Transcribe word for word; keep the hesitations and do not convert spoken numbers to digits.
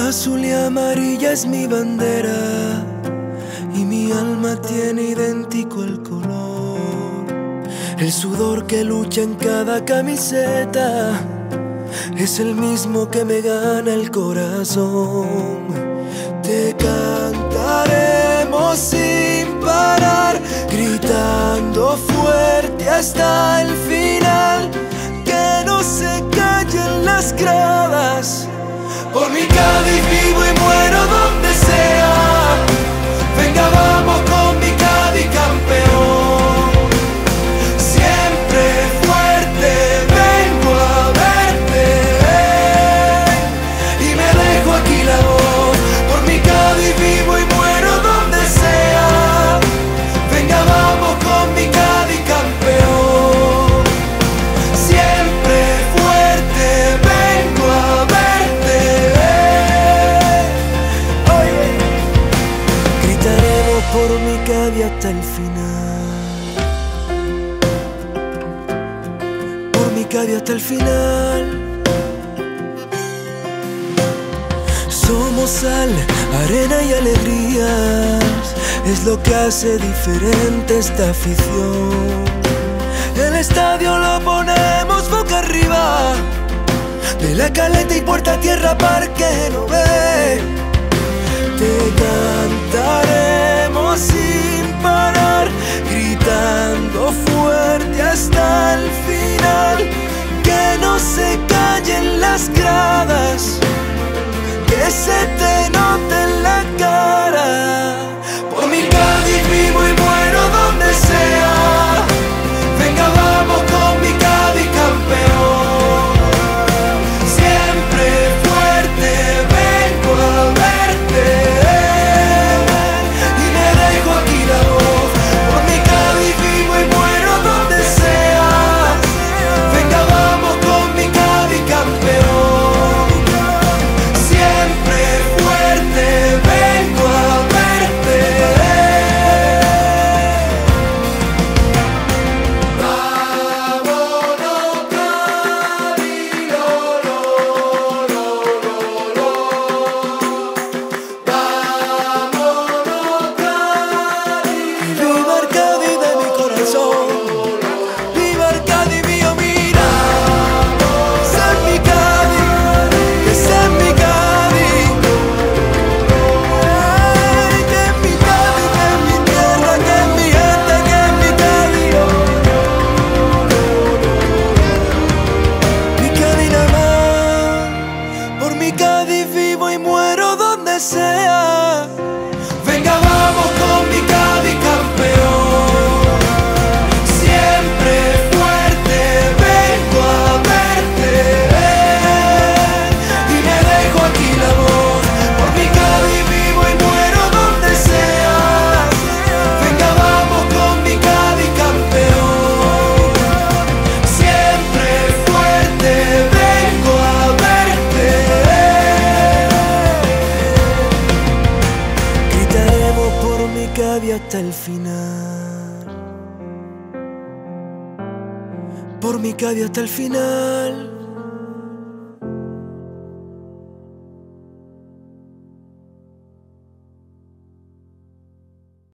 Azul y amarilla es mi bandera y mi alma tiene idéntico el color. El sudor que lucha en cada camiseta es el mismo que me gana el corazón. Te cantaremos sin parar, gritando fuerte hasta el final, que no se callen las gradas. Por mi Cádiz vivo y muero donde sea. Venga, vamos con mi Cádiz campeón. Siempre fuerte vengo a verte y me dejo aquí la voz. Por mi Cádiz vivo y muero donde sea. Venga, vamos con mi Cádiz campeón. Siempre fuerte vengo a verte. Oye, gritaremos por mi Cádiz hasta el final. Por mi Cádiz hasta el final. Somos sal, arena y alegrías, es lo que hace diferente esta afición. El estadio lo ponemos boca arriba, de la Caleta y Puerta Tierra Parque no ve. Te cantaremos sin parar, gritando fuerte hasta el final, que no se callen las gradas, que se te note en la cara. Por mi Cádiz vivo y muero donde sea. Venga, vamos con mi Cádiz campeón. Siempre fuerte vengo a verte y me dejo aquí la voz. Por mi Cádiz vivo y muero donde sea. Venga, vamos con mi Cádiz campeón. Siempre fuerte vengo a verte. Vámonos, Cádiz, lo, lo, lo, lo, lo. Vámonos, Cádiz. Viva el Cádiz de mi corazón. Viva el Cádiz mío, mira. Ese es mi Cádiz, ese es mi Cádiz. Ay, que es mi Cádiz, que es mi tierra, que es mi gente, que es mi Cádiz. Mi Cádiz nada más. Por mi Cádiz vivo y muero donde sea. Venga, vamos con mi Cádiz campeón. Siempre fuerte vengo a verte y me dejo aquí la voz. Por mi Cádiz vivo y muero donde sea. Venga, vamos con mi Cádiz campeón. Siempre fuerte vengo a verte. Gritaremos por mi Cádiz hasta el final. Por mi Cádiz hasta el final.